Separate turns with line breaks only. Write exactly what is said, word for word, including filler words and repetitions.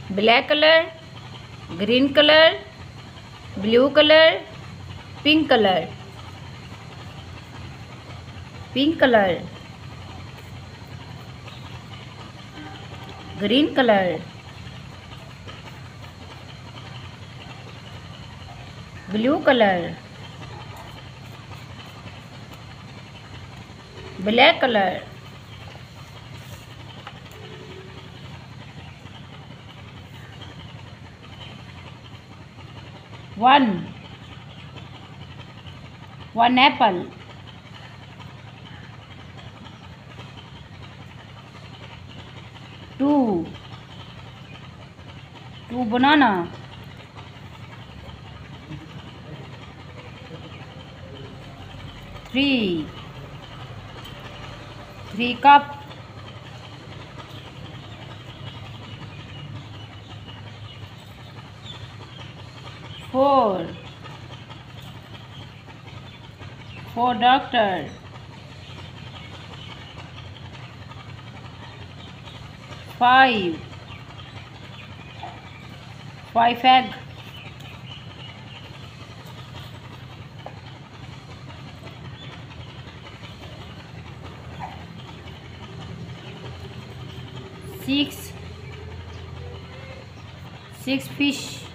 black color, green color, blue color, pink color, pink color, green color, blue color, black color, one one apple, two two banana, three three cup, four four doctor, five five egg, six six fish,